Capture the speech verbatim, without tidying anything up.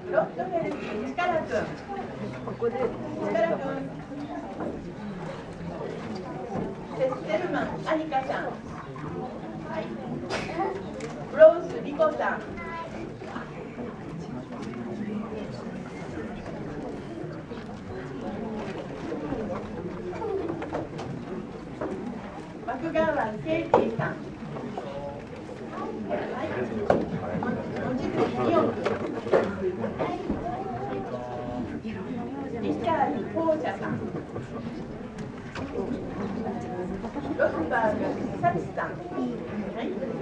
ロットフェルチカラ君。 ここでチカラ君。セステルマンアニカさん。はい。ロースリコさん。マクガワンケイティさん。はい。望月美代君。リチャード・ポージャさん。ロスバーグ・サチさん。はい。